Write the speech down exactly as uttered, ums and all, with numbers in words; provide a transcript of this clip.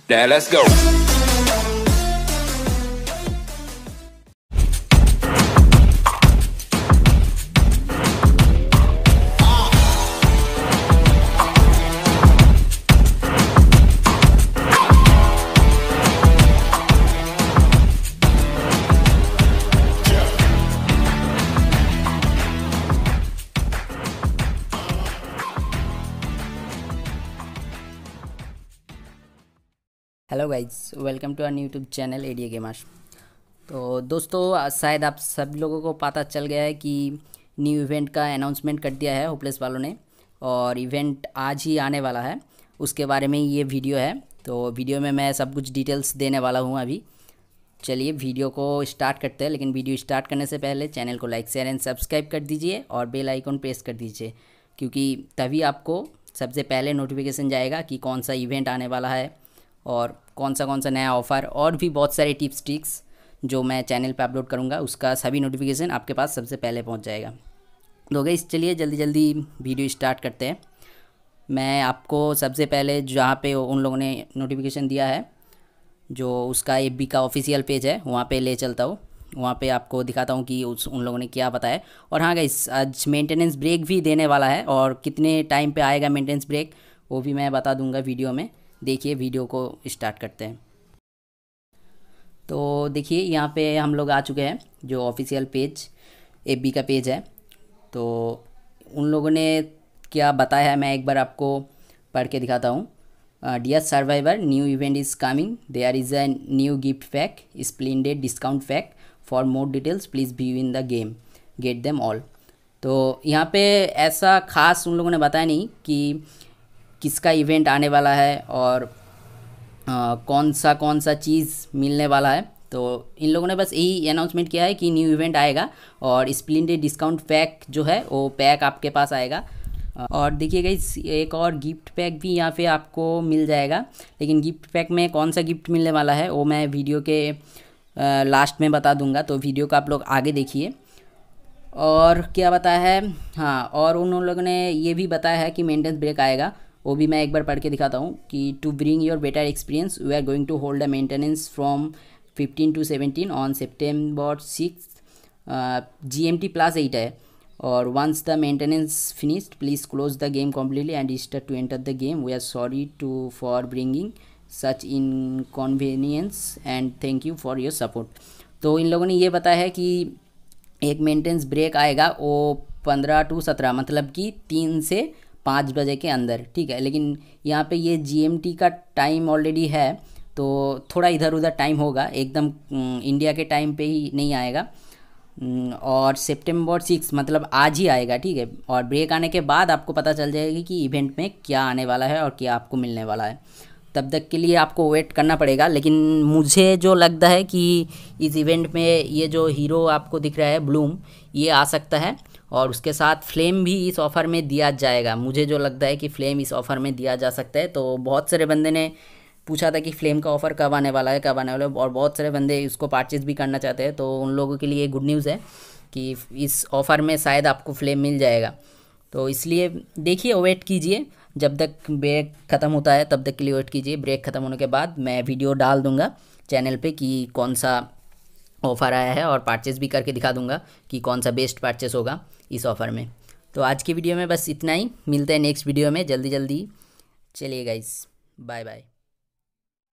Now let's go. Hello guys, welcome to our YouTube channel एडिया gamers. तो दोस्तों, शायद आप सब लोगों को पता चल गया है कि न्यू इवेंट का अनाउंसमेंट कर दिया है होपलेस वालों ने, और इवेंट आज ही आने वाला है। उसके बारे में ये वीडियो है। तो वीडियो में मैं सब कुछ डिटेल्स देने वाला हूँ अभी। चलिए वीडियो को स्टार्ट करते हैं, लेकिन वीडियो स्टार्ट करने से पहले चैनल को लाइक शेयर एंड सब्सक्राइब कर दीजिए और बेल आइकन प्रेस कर दीजिए, क्योंकि तभी आपको सबसे पहले नोटिफिकेशन जाएगा कि कौन सा इवेंट आने वाला है और कौन सा कौन सा नया ऑफ़र और भी बहुत सारे टिप्स ट्रिक्स जो मैं चैनल पे अपलोड करूँगा, उसका सभी नोटिफिकेशन आपके पास सबसे पहले पहुंच जाएगा। तो गाइस, चलिए जल्दी जल्दी वीडियो स्टार्ट करते हैं। मैं आपको सबसे पहले जहाँ पे उन लोगों ने नोटिफिकेशन दिया है, जो उसका एफ बी का ऑफिशियल पेज है, वहाँ पे ले चलता हूँ। वहाँ पे आपको दिखाता हूँ कि उस उन लोगों ने क्या बताया। और हाँ गाइस, आज मेंटेनेंस ब्रेक भी देने वाला है, और कितने टाइम पे आएगा मेंटेनेंस ब्रेक वो भी मैं बता दूँगा वीडियो में। देखिए वीडियो को स्टार्ट करते हैं। तो देखिए यहाँ पे हम लोग आ चुके हैं, जो ऑफिशियल पेज एफ बी का पेज है। तो उन लोगों ने क्या बताया है मैं एक बार आपको पढ़ के दिखाता हूँ। Dear survivor, new event is coming, there is a new gift pack, splendid discount pack. For more details please view in the game, get them all. तो यहाँ पे ऐसा खास उन लोगों ने बताया नहीं कि किसका इवेंट आने वाला है और आ, कौन सा कौन सा चीज़ मिलने वाला है। तो इन लोगों ने बस यही अनाउंसमेंट किया है कि न्यू इवेंट आएगा और स्प्लेंडेड डिस्काउंट पैक जो है वो पैक आपके पास आएगा। और देखिएगा इस एक और गिफ्ट पैक भी यहाँ पे आपको मिल जाएगा, लेकिन गिफ्ट पैक में कौन सा गिफ्ट मिलने वाला है वो मैं वीडियो के लास्ट में बता दूंगा। तो वीडियो को आप लोग आगे देखिए। और क्या बताया है, हाँ, और उन लोगों ने ये भी बताया है कि मेंटेनेंस ब्रेक आएगा। वो भी मैं एक बार पढ़ के दिखाता हूँ कि to bring your better experience we are going to hold a maintenance from fifteen to seventeen on September six, G M T plus eight है। और once the maintenance finished please close the game completely and start to enter the game. We are sorry to for bringing such inconvenience and thank you for your support. तो इन लोगों ने ये बताया है कि एक मेंटेनेंस ब्रेक आएगा, वो पंद्रह टू सत्रह मतलब कि तीन से पाँच बजे के अंदर, ठीक है। लेकिन यहाँ पे ये जीएमटी का टाइम ऑलरेडी है, तो थोड़ा इधर उधर टाइम होगा, एकदम इंडिया के टाइम पे ही नहीं आएगा। और सितंबर सिक्स मतलब आज ही आएगा, ठीक है। और ब्रेक आने के बाद आपको पता चल जाएगी कि इवेंट में क्या आने वाला है और क्या आपको मिलने वाला है। तब तक के लिए आपको वेट करना पड़ेगा। लेकिन मुझे जो लगता है कि इस इवेंट में ये जो हीरो आपको दिख रहा है ब्लूम, ये आ सकता है, और उसके साथ फ्लेम भी इस ऑफ़र में दिया जाएगा। मुझे जो लगता है कि फ्लेम इस ऑफ़र में दिया जा सकता है। तो बहुत सारे बंदे ने पूछा था कि फ्लेम का ऑफ़र कब आने वाला है कब आने वाला है, और बहुत सारे बंदे इसको परचेज़ भी करना चाहते हैं। तो उन लोगों के लिए गुड न्यूज़ है कि इस ऑफ़र में शायद आपको फ्लेम मिल जाएगा। तो इसलिए देखिए, वेट कीजिए जब तक ब्रेक ख़त्म होता है, तब तक के लिए वेट कीजिए। ब्रेक ख़त्म होने के बाद मैं वीडियो डाल दूँगा चैनल पे कि कौन सा ऑफ़र आया है, और परचेज़ भी करके दिखा दूँगा कि कौन सा बेस्ट परचेज़ होगा इस ऑफ़र में। तो आज की वीडियो में बस इतना ही। मिलते हैं नेक्स्ट वीडियो में जल्दी जल्दी। चलिए गाइस, बाय बाय।